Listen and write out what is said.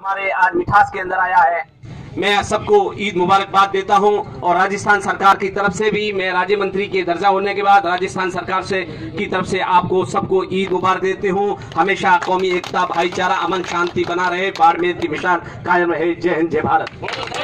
हमारे आज मिठास के अंदर आया है। मैं सबको ईद मुबारकबाद देता हूं और राजस्थान सरकार की तरफ से भी मैं राज्य मंत्री के दर्जा होने के बाद राजस्थान सरकार से की तरफ से आपको सबको ईद मुबारक देते हूं। हमेशा कौमी एकता, भाईचारा, अमन शांति बना रहे, बाड़मेर की मिसाल कायम रहे। जय हिंद, जय भारत।